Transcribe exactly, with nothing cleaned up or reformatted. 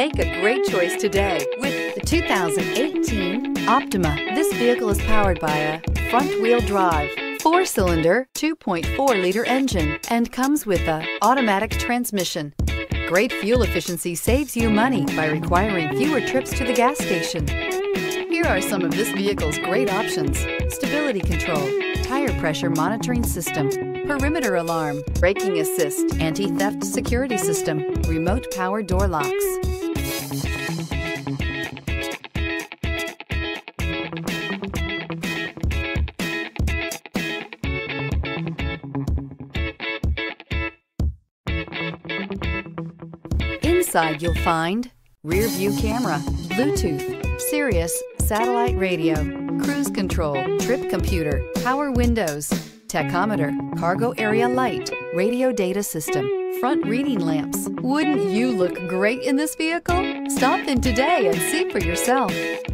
Make a great choice today with the two thousand eighteen Optima. This vehicle is powered by a front-wheel drive, four-cylinder, two point four liter engine and comes with a automatic transmission. Great fuel efficiency saves you money by requiring fewer trips to the gas station. Here are some of this vehicle's great options: stability control, tire pressure monitoring system, perimeter alarm, braking assist, anti-theft security system, remote power door locks. Inside you'll find rear view camera, Bluetooth, Sirius satellite radio, cruise control, trip computer, power windows, tachometer, cargo area light, radio data system, front reading lamps. Wouldn't you look great in this vehicle? Stop in today and see for yourself.